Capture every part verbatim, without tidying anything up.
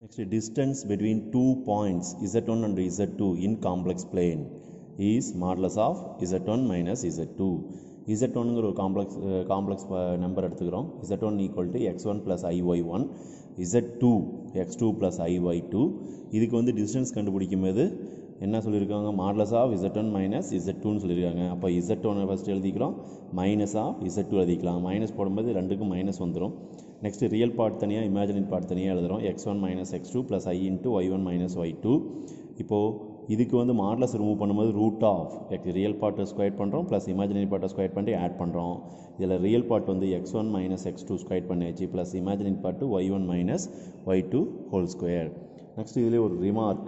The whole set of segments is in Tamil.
Next, distance between two points z one and z two in complex plane is modulus of z one minus z two. z one ங்கிற ஒரு காம்ப்ளெக்ஸ் காம்ப்ளெக்ஸ் நம்பர் எடுத்துக்கிறோம். z one equal to x one plus i y one, z two x two plus i y two. இதுக்கு வந்து டிஸ்டன்ஸ் கண்டுபிடிக்கும் போது என்ன சொல்லியிருக்காங்க, modulus of z one minus z two ன்னு சொல்லியிருக்காங்க. அப்போ z one ஃபஸ்ட் எழுதிக்கிறோம், மைனஸ் ஆஃப் z two எழுதிக்கலாம். மைனஸ் போடும்போது ரெண்டுக்கும் மைனஸ் வந்துடும். நெக்ஸ்ட் ரியல் பார்ட் தனியாக, இமேஜினரி பார்ட் தனியாக எழுதுகிறோம். X one minus x two plus i into y one minus y two. இப்போது இதுக்கு வந்து மாடலஸ் ரிமூவ் பண்ணும்போது ரூட் ஆஃப் எக்ஸ் ரியல் பார்ட்டை ஸ்கொயர் பண்ணுறோம், ப்ளஸ் இமேஜினரி பார்ட்டை ஸ்கொயர் பண்ணி ஆட் பண்ணுறோம். இதில் ரியல் பார்ட் வந்து x one minus x two square பண்ணியாச்சு, plus imaginary part y one minus y two whole square. Next இதிலே ஒரு ரிமார்க்,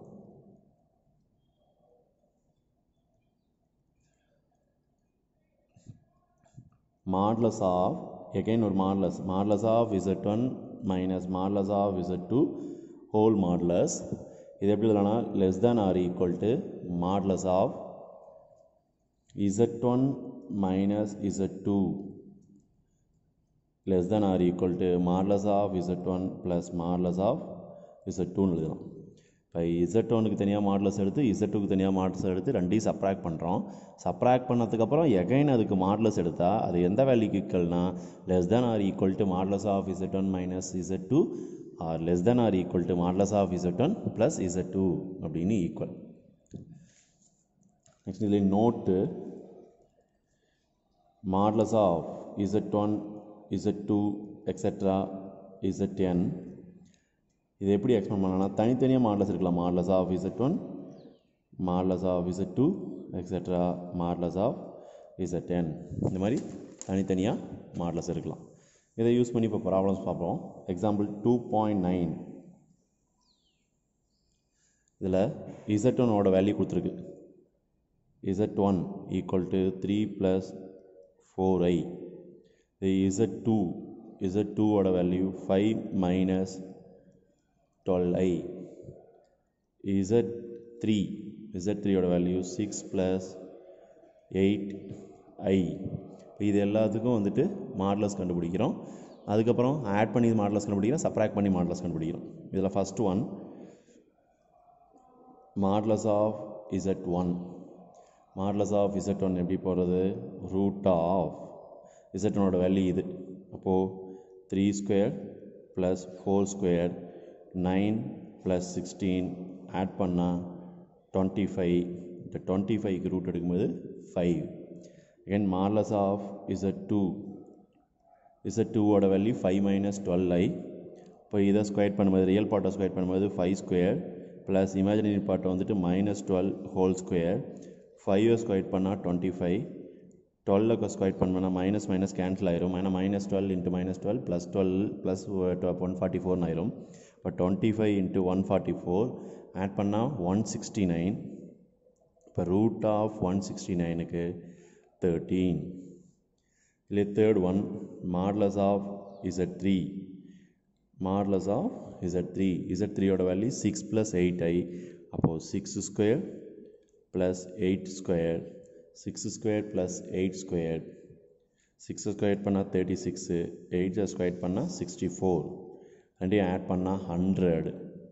modulus of, again ஒரு modulus, modulus of z one minus modulus of z two whole modulus. இது எப்படி எழுதலாம்னா, less than or equal to modulus of z one minus z two less than or equal to modulus of z one plus modulus of z two ன்னு எழுதலாம். இப்போ z one க்கு தனியாக மாடலஸ் எடுத்து z two க்கு தனியாக மாடலஸ் எடுத்து ரெண்டையும் சப்ராக்ட் பண்ணுறோம். சப்ராக்ட் பண்ணதுக்கப்புறம் எகைன் அதுக்கு மாடலஸ் எடுத்தால் அது எந்த வேல்யூக்கு ஈக்குவல்னா, less than or equal to modulus of z one minus z two or less than or equal to modulus of z one plus z two அப்படின்னு ஈக்குவல். நெக்ஸ்ட் இதில் note, modulus of z one z two etcetera zn. இது எப்படி எக்ஸ்பிளைன் பண்ணலாம்னா, தனித்தனியாக மாடலஸ் இருக்கலாம். Modulus of z one, modulus of z two etcetera modulus of zn. இந்த மாதிரி தனித்தனியாக மாடலஸ் இருக்கலாம். இதை யூஸ் பண்ணி இப்போ ப்ராப்ளம்ஸ் பார்ப்போம். Example two point nine. இதில் z one ஓட வேல்யூ கொடுத்துருக்கு. z one equal to three plus four i. z two z two ஓட value five minus twelve i. z three z three ஓட value six plus eight i. இது எல்லாத்துக்கும் வந்துட்டு மாடலஸ் கண்டுபிடிக்கிறோம். அதுக்கப்புறம் ஆட் பண்ணி மாடலஸ் கண்டுபிடிக்கிறோம், சப்ராக்ட் பண்ணி மாடலஸ் கண்டுபிடிக்கிறோம். இதில் first one, modulus of z one. Modulus of z one எப்படி போகிறது, ரூட் ஆஃப் z one ஓட வேல்யூ இது. அப்போது three square plus four square nine plus sixteen add பண்ணால் டுவெண்ட்டி ஃபைவ். இந்த டுவெண்ட்டி ஃபைவ்க்கு ரூட் எடுக்கும்போது five. Again modulus of z two. z two ஓட value five minus twelve i. இப்போ இதை ஸ்கொயர் பண்ணும்போது, ரியல் பார்ட்டை ஸ்கொயர் பண்ணும்போது ஃபைவ் ஸ்கொயர் ப்ளஸ் இமேஜினரி பார்ட்டை வந்துட்டு மைனஸ் டுவெல் ஹோல் ஸ்கொயர். ஃபைவை ஸ்கொயர் பண்ணால் டுவெண்ட்டி ஃபைவ். டுவெல்லுக்கு ஸ்கொயர் பண்ணால் மைனஸ் மைனஸ் கேன்சல் ஆயிரும். ஏன்னா minus twelve into minus twelve plus twelve plus one forty ஃபோர்னு ஆயிரும். இப்போ twenty five into one forty four add பண்ணால் ஒன் சிக்ஸ்டி நைன். இப்போ ரூட் ஆஃப் ஒன் சிக்ஸ்டி நைனுக்கு தேர்ட்டீன். இல்லை third one, modulus of z three. Modulus of z three. z three ஓட value six plus eight i. அப்போது six square plus eight square, six square plus eight square. Six square பண்ணால் தேர்ட்டி சிக்ஸு, எயிட் ஸ்கொயர் பண்ணால் சிக்ஸ்டி ஃபோர். ரெண்டையும் ஆட் பண்ணால் ஹண்ட்ரட்.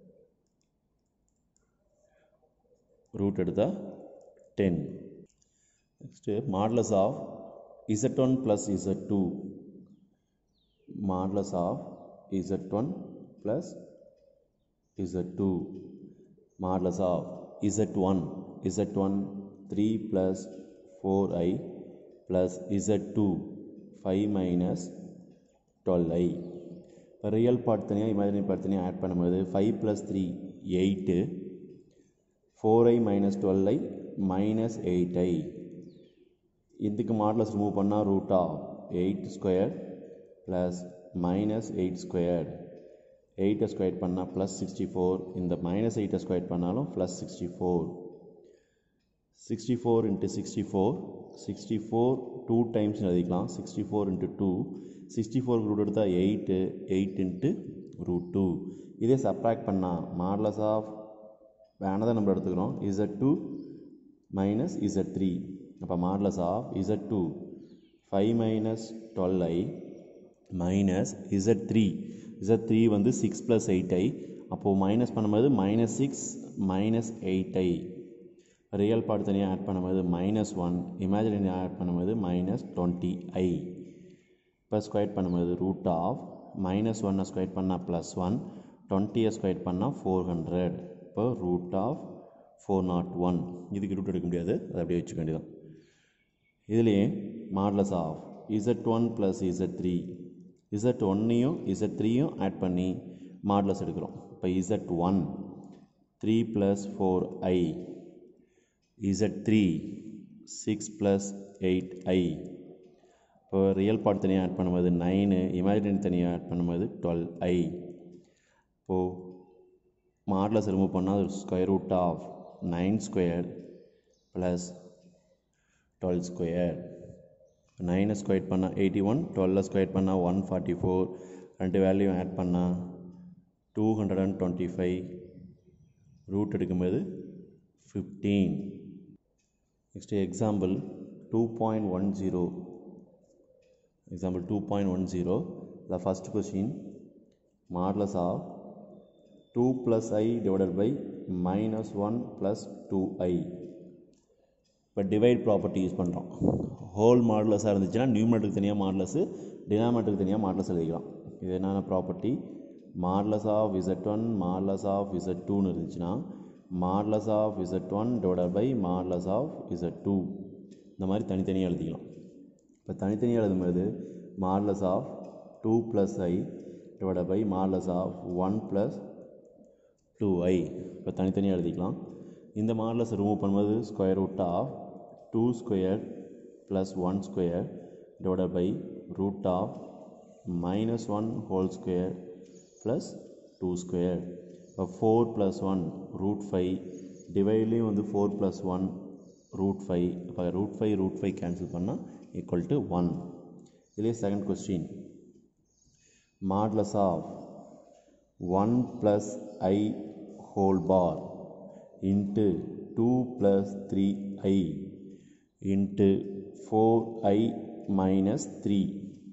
ரூட் எடுத்தால் ten. Next modulus of z one plus z two. Modulus of z one plus z two. Modulus of z one. z one three plus four i plus z two five minus twelve i. இப்போ ரியல் பார்ட் தனியாக இமேஜினரி பார்ட் தனியாக ஆட் பண்ணும்போது five plus three eight, four i minus twelve i minus eight i. இதுக்கு மாடலஸ் ரிமூவ் பண்ணால் root of eight square plus minus eight square. எயிட்டை ஸ்கொயர் பண்ணால் ப்ளஸ் சிக்ஸ்டி ஃபோர். இந்த மைனஸ் எயிட்டை ஸ்கொயர் பண்ணாலும் plus sixty four. Sixty four into sixty four, sixty four two times எழுதிக்கலாம். Sixty four into two, sixty ஃபோருக்கு ரூட் எடுத்தால் eight, eight into root two. இதே சப்ராக்ட் பண்ணால் மாடலஸ் ஆஃப் வேணதான் நம்ம எடுத்துக்கிறோம் z two minus z three. அப்போ modulus of z two five minus twelve i minus z three. z three வந்து சிக்ஸ் ப்ளஸ் எயிட் ஐ. அப்போது மைனஸ் பண்ணும்போது minus six minus eight i, real part தனியாக ஆட் பண்ணும்போது மைனஸ் ஒன், இமேஜினரி ஆட் பண்ணும்போது மைனஸ் டுவெண்ட்டி ஐ. இப்போ ஸ்கொயர் பண்ணும்போது ரூட் ஆஃப் மைனஸ் ஒன்னை ஸ்கொயர் பண்ணால் ப்ளஸ் ஒன், டுவெண்ட்டியை ஸ்கொயர் பண்ணால் ஃபோர் ஹண்ட்ரட். இப்போ root of four naught one. இதுக்கு ரூட் எடுக்க முடியாது, அதை அப்படியே வச்சுக்க வேண்டியதான். இதுலேயே modulus of z one plus z three, z ஒன்னையும் இசட் த்ரீயும் ஆட் பண்ணி மாடலஸ் எடுக்கிறோம். இப்போ z one three plus four i, z three six plus eight i. இப்போ ரியல் பார்ட் தனியாக ஆட் பண்ணும்போது நைனு, இமேஜினரி தனியாக ஆட் பண்ணும்போது டுவெல் ஐ. இப்போது மாடலஸ் ரிமூவ் பண்ணால் square root of nine square plus twelve square. நைனை ஸ்கொயர் பண்ணால் எயிட்டி ஒன், டுவெல்லை ஸ்கொயர் பண்ணால் ஒன் ஃபார்ட்டி ஃபோர், ரெண்டு வேல்யூ ஆட் பண்ணால் two hundred and twenty five, root எடுக்கும்போது fifteen. Next example two point one zero. Example two point one zero. The first question modulus of two plus i divided by minus one plus two i. இப்போ டிவைட் ப்ராப்பர்ட்டி யூஸ் பண்ணுறோம். ஹோல் மாடலஸாக இருந்துச்சுன்னா நியூமரேட்டருக்கு தனியாக மாடலஸு, டினாமினேட்டருக்கு தனியாக மாடலஸ் எழுதிக்கலாம். இது என்னென்ன property? Modulus of z one modulus of z டூன்னு இருந்துச்சுன்னா modulus of z one divided by modulus of z two, இந்த மாதிரி தனித்தனியாக எழுதிக்கலாம். இப்போ தனித்தனியாக எழுதும்போது modulus of two plus i divided by modulus of one plus two i. இப்போ தனித்தனியாக எழுதிக்கலாம். இந்த மாடலஸ் ரிமூவ் பண்ணும்போது square root of two square plus one square divided by root of minus one whole square plus two square. இப்போ four plus one root five, டிவைட்லேயும் வந்து four plus one root five. இப்போ root five root five cancel பண்ணால் ஈக்குவல் டு ஒன். இதுலேயே second question modulus of one plus i whole bar into two plus three i into four i minus three.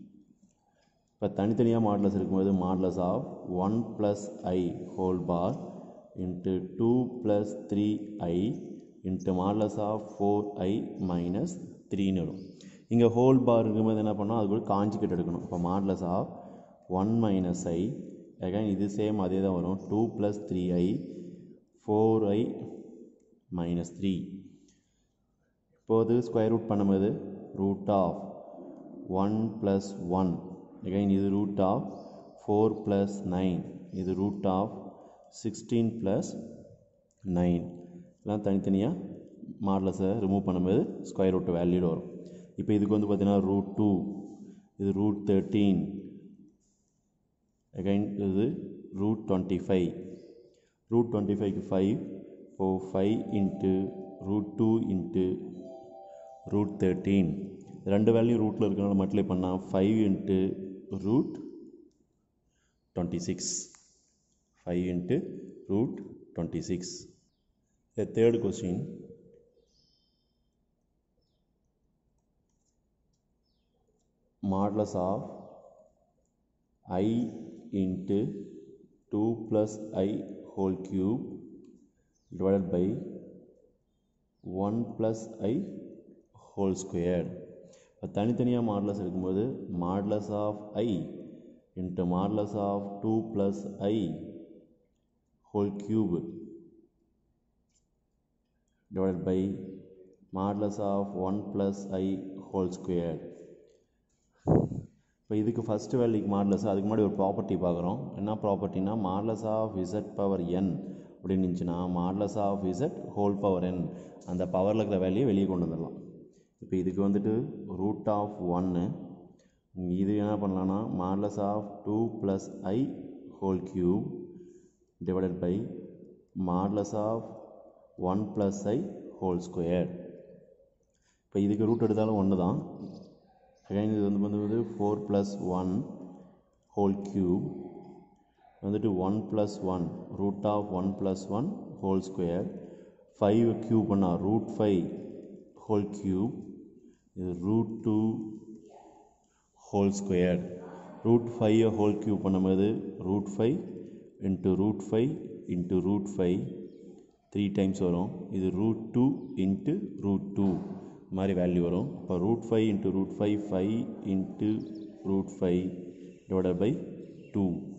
இப்போ தனித்தனியாக மாடலஸ் இருக்கும்போது modulus of one plus i whole bar into two plus three i into modulus of four i minus த்ரீன்னு வரும். இங்கே ஹோல் பார் இருக்கும்போது என்ன பண்ணோம், அது கூட காஞ்சிகேட் எடுக்கணும். இப்போ modulus of one minus i, again இது சேம் அதே தான் வரும், two plus three i four i minus three. இப்போது ஸ்கொயர் ரூட் பண்ணும்போது root of one plus one, again இது root of four plus nine, இது root of sixteen plus nine. இதெல்லாம் தனித்தனியாக மாடலஸை ரிமூவ் பண்ணும்போது ஸ்கொயர் ரூட் வேல்யூடு வரும். இப்போ இதுக்கு வந்து பார்த்திங்கன்னா ரூட் டூ, இது ரூட் தேர்ட்டீன், அகைன் இது root twenty five. Root twenty ஃபைவ்க்கு ஃபைவ், இப்போது five into root two into root thirteen. ரெண்டு வேல்யூ ரூட்டில் இருக்கிறனால மல்டிப்ளை பண்ணால் five into root twenty six, five into root twenty six. The third question, modulus of I into two plus I whole cube divided by one plus I whole square. இப்போ தனித்தனியாக மாடலஸ் இருக்கும்போது modulus of I into modulus of two plus I whole cube divided by modulus of one plus I whole square. இப்போ இதுக்கு ஃபஸ்ட்டு வேல்யூக்கு மாடலஸ், அதுக்கு முன்னாடி ஒரு ப்ராப்பர்ட்டி பார்க்குறோம். என்ன ப்ராப்பர்ட்டினா modulus of z power n அப்படின்னு இருந்துச்சுன்னா modulus of z whole power n, அந்த பவரில் இருக்கிற வேல்யூ வெளியே கொண்டு வந்துடலாம். இப்போ இதுக்கு வந்துட்டு ரூட் ஆஃப் ஒன்று, இது என்ன பண்ணலான்னா modulus of two plus i whole cube divided by modulus of one plus i whole square. இப்போ இதுக்கு ரூட் எடுத்தாலும் ஒன்று தான். அகைன் இது வந்து வந்து four plus one whole cube வந்துட்டு one plus one root of one plus one whole square. Five cube பண்ணால் ரூட் ஃபைவ் ஹோல் கியூப், இது root two whole square. Root five whole cube பண்ணும்போது root five into root five into root five three times வரும். இது root two into root two மாதிரி வேல்யூ வரும். இப்போ root five into root five five into root five divided by two